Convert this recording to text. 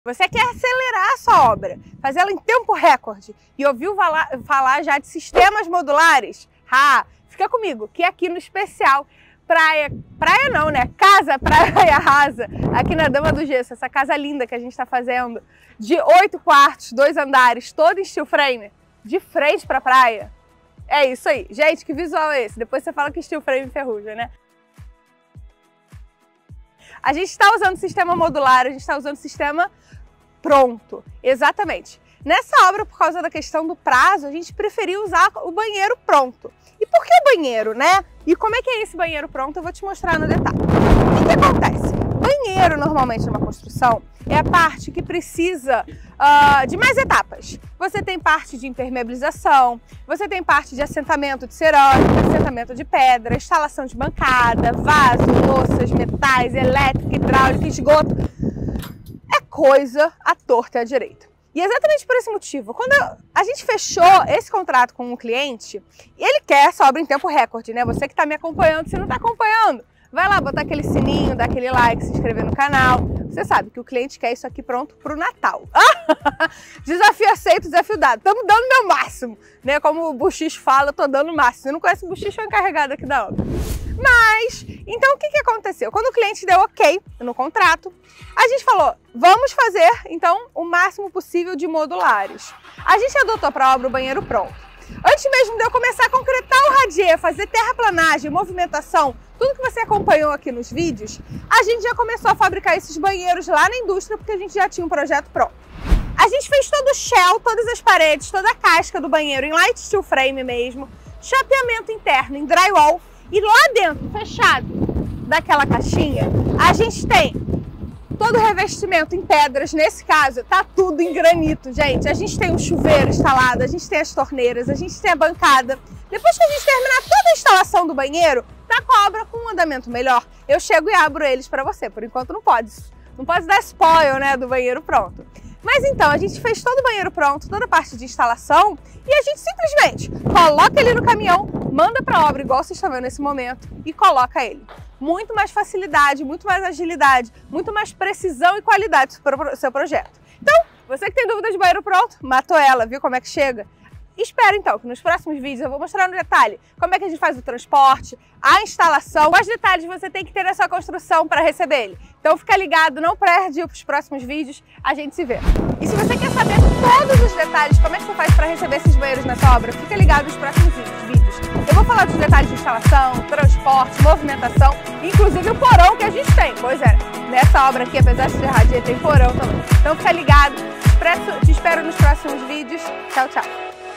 Você quer acelerar a sua obra, fazê-la em tempo recorde e ouviu falar já de sistemas modulares? Fica comigo, que aqui no especial praia não, né? Casa Praia Rasa, aqui na Dama do Gesso, essa casa linda que a gente está fazendo, de 8 quartos, 2 andares, todo em steel frame, de frente para a praia. É isso aí. Gente, que visual é esse? Depois você fala que steel frame enferruja, né? A gente está usando sistema modular, a gente está usando sistema pronto. Exatamente. Nessa obra, por causa da questão do prazo, a gente preferiu usar o banheiro pronto. E por que banheiro, né? E como é que é esse banheiro pronto? Eu vou te mostrar no detalhe. O que acontece? Banheiro, normalmente, numa construção, é a parte que precisa de mais etapas. Você tem parte de impermeabilização, você tem parte de assentamento de cerâmica, assentamento de pedra, instalação de bancada, vaso, louças, metais, elétrica, hidráulica, esgoto. É coisa à torta e à direita. E exatamente por esse motivo, quando a gente fechou esse contrato com um cliente, ele quer essa obra em tempo recorde, né? Você que está me acompanhando, se não está acompanhando, vai lá botar aquele sininho, dar aquele like, se inscrever no canal. Você sabe que o cliente quer isso aqui pronto para o Natal. Desafio aceito, desafio dado. Estamos dando o meu máximo, né? Como o Buchicho fala, eu estou dando o máximo. Você não conhece o Buchicho, é o encarregado aqui da obra. Mas, então o que aconteceu? Quando o cliente deu ok no contrato, a gente falou, vamos fazer então o máximo possível de modulares. A gente adotou para a obra o banheiro pronto. Antes mesmo de eu começar a concretar o radier, fazer terraplanagem, movimentação, tudo que você acompanhou aqui nos vídeos, a gente já começou a fabricar esses banheiros lá na indústria, porque a gente já tinha um projeto pronto. A gente fez todo o shell, todas as paredes, toda a casca do banheiro em light steel frame mesmo, chapeamento interno em drywall, e lá dentro, fechado daquela caixinha, a gente tem todo o revestimento em pedras. Nesse caso, tá tudo em granito, gente. A gente tem o chuveiro instalado, a gente tem as torneiras, a gente tem a bancada. Depois que a gente terminar toda a instalação do banheiro, tá com a obra com um andamento melhor, eu chego e abro eles para você. Por enquanto não pode dar spoil, né, do banheiro pronto. Mas então, a gente fez todo o banheiro pronto, toda a parte de instalação, e a gente simplesmente coloca ele no caminhão, manda para a obra, igual vocês estão vendo nesse momento, e coloca ele. Muito mais facilidade, muito mais agilidade, muito mais precisão e qualidade para o seu projeto. Então, você que tem dúvida de banheiro pronto, matou ela, viu como é que chega? Espero então que nos próximos vídeos eu vou mostrar no detalhe como é que a gente faz o transporte, a instalação, quais detalhes você tem que ter na sua construção para receber ele. Então fica ligado, não perde os próximos vídeos, a gente se vê. E se você quer saber todos os detalhes, como é que você faz para receber esses banheiros na sua obra, fica ligado nos próximos vídeos. Eu vou falar dos detalhes de instalação, transporte, movimentação, inclusive o porão que a gente tem. Pois é, nessa obra aqui, apesar de ser radier, tem porão também. Então fica ligado, te espero nos próximos vídeos. Tchau, tchau!